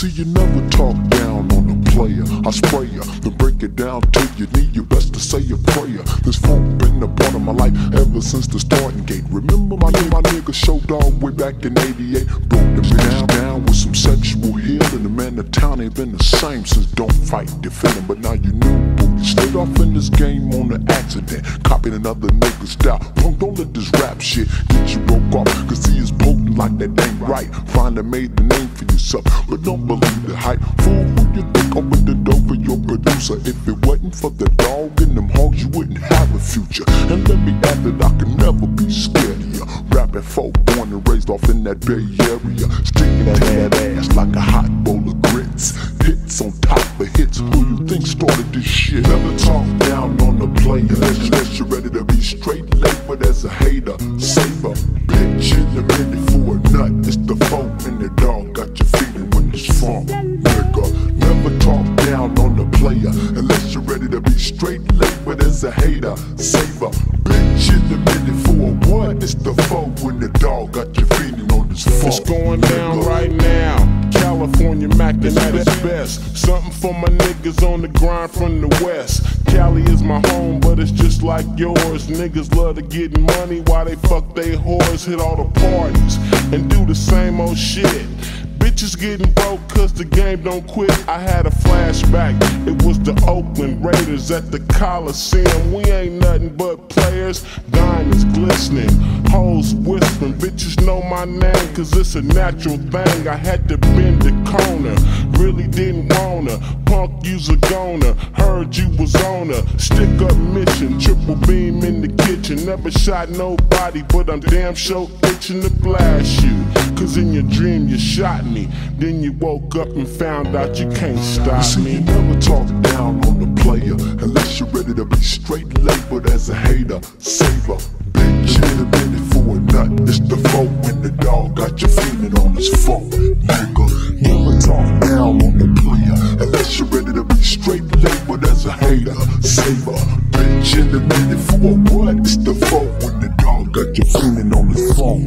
See, you never talk down on a player. I spray ya, then break it down till you need your best to say a prayer. This funk been a part of my life ever since the starting gate. Remember my nigga Show Dog way back in '88. Broke the man down with some sexual healing. The man of town ain't been the same since Don't Fight Defending. But now you knew, boo. Stayed off in this game on an accident. Copied another nigga's style. Punk, don't let this rap shit get you broke off. Cause he is potent like that ain't right. Finally made the name for yourself, but don't believe the hype. Fool, who you think opened the door for your producer? If it wasn't for the dog and them hogs, you wouldn't have a future. And let me add that I can never be scared of ya. Rapping folk born and raised off in that Bay Area. Sticking that ass like a hot bowl of grits. Hits on top of hits. Who you think started this shit? Never talk down on the player unless you're ready to be straight labeled as a hater. Save a bitch in the minute for a nut. It's the folk and the dog got you feeling when it's funk, nigga. Never talk down on the player unless you're ready to be straight labeled as a hater. Save a bitch in the minute for a what? It's the folk when the dog got you feeling on this funk. It's going down right now. California mackin' at its best. Something for my niggas on the grind from the west. Cali is my home, but it's just like yours. Niggas love to get money while they fuck they whores, hit all the parties, and do the same old shit. Bitches getting broke cause the game don't quit. I had a flashback, it was the Oakland Raiders at the Coliseum. We ain't nothing but players, diamonds glistening, hoes whispering. Bitches know my name cause it's a natural thing. I had to bend the corner, really didn't wanna. Punk, you's a goner, heard you was on a stick up mission. Triple beam in the kitchen, never shot nobody, but I'm damn sure itching to blast you. Cause in your dream you shot me, then you woke up and found out you can't stop me. You never talk down on the player unless you're ready to be straight labeled as a hater. Save a bitch in a minute for a nut. It's the folk when the dog got you feeling on this funk, nigga. Never talk down on the player unless you're ready to be straight labeled as a hater. Save a bitch in a minute for a what? It's the folk when the dog got you feeling on this funk.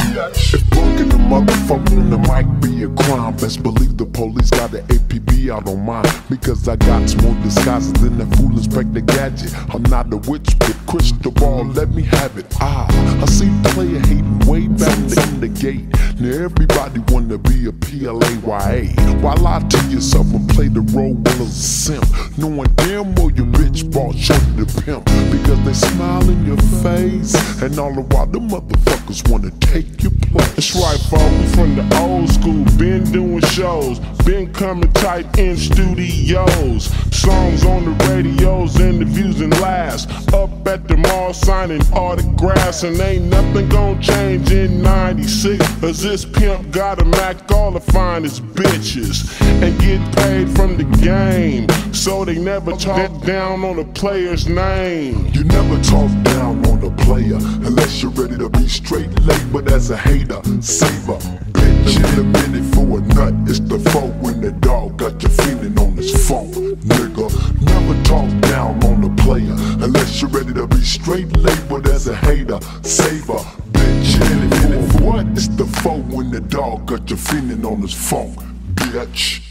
If bugging the motherfucker on the mic be a crime, best believe the police got an APB out on mine. Because I got more disguises than that fool Inspector Gadget. I'm not a witch, but crystal ball, let me have it. I see the player hating way back in the gate. Now everybody wanna be a PLAYA. Why lie to yourself and play the role as a simp, knowing damn well your bitch bought shorty the pimp. Because they smile in your face, and all the while the motherfuckers wanna take your place. That's right, folks, we from the old school, been doing shows, been coming tight in studios. Songs on the radios, interviews and laughs. Up at the mall signing autographs, and ain't nothing gon' change in '96. Cause this pimp got a Mac, all the finest bitches, and get paid from the game. So they never talk down on a player's name. You never talk down on a player unless you're ready to be straight labeled as a hater. Save a bitch in a minute for a nut. It's the folk when the dog got you feeling on this funk, nigga. Never talk down on a player unless you're ready to be straight labeled as a hater. Save a bitch in a minute for what? It's the folk when the dog got you feeling on this funk, bitch.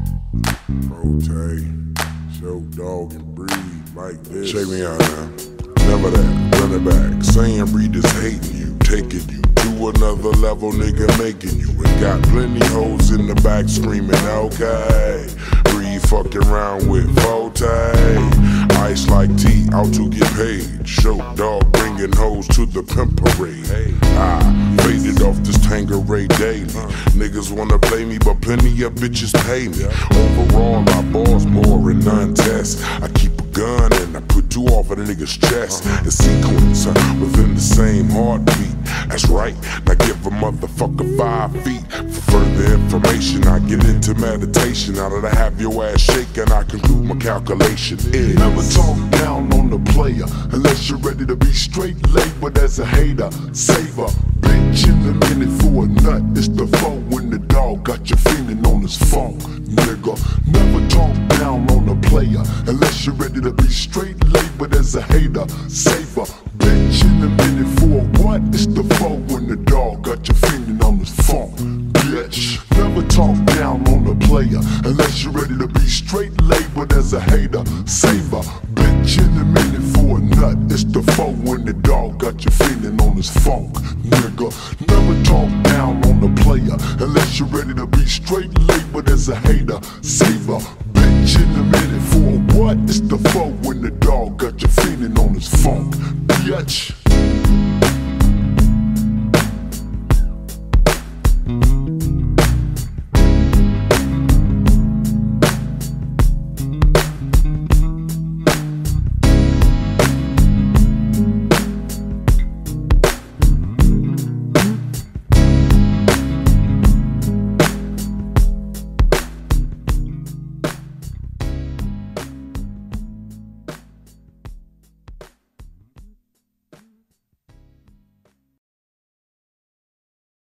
Rotate, Show Dog and breathe like this. Check me out now. Never that, run it back. Saying breed is hating you, taking you to another level, nigga, making you. And got plenty hoes in the back screaming, okay. Breed fucking around with Forte. Ice like tea, out to get paid. Show Dog bringing hoes to the pimp parade. I faded off this Tangeray daily. Niggas wanna play me, but plenty of bitches pay me. Overall, I boss more and none test. I keep a gun and I put two off of the nigga's chest. In sequence, within the same heartbeat. That's right, now give a motherfucker 5 feet. For further information, I get into meditation. Now that I have your ass shaking, I conclude my calculation is never talk down on the player unless you're ready to be straight labeled as a hater. Save a bitch in a minute for a nut. It's the foe when the dog got you feeling on his funk, nigga. Never talk down on the player unless you're ready to be straight labeled as a hater. Save a bitch in a minute for a what? It's the foe when the dog got you feeling on his funk, bitch. Never talk down on the player player unless you're ready to be straight labeled as a hater. Saver, bitch in a minute for a nut. It's the foe when the dog got you feeling on his funk, nigga. Never talk down on the player unless you're ready to be straight labeled as a hater. Saver, bitch in a minute for what? It's the foe when the dog got you feeling on his funk, bitch.